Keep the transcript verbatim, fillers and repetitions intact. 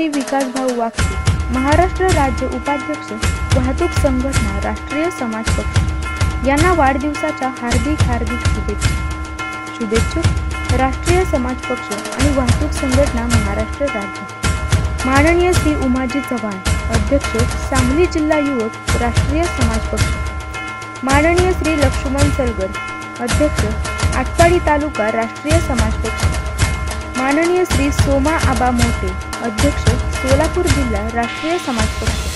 श्री विकासभाऊ वागसे, महाराष्ट्र राज्य उपाध्यक्ष, वाहतूक संघटना राष्ट्रीय समाज पक्ष यांना वाढदिवसाच्या हार्दिक हार्दिक शुभेच्छा। शुभेच्छुक राष्ट्रीय समाज पक्ष आणि वाहतूक संघटना महाराष्ट्र राज्य। माननीय श्री उमाजी चव्हाण, अध्यक्ष, सांगली जिल्हा युवक राष्ट्रीय समाज पक्ष। माननीय श्री लक्ष्मण सलगर, अध्यक्ष, आटपाडी तालुका राष्ट्रीय समाज पक्ष। माननीय श्री सोमा आबा मोटे, अध्यक्ष, सोलापूर जिल्हा राष्ट्रीय समाज पक्ष।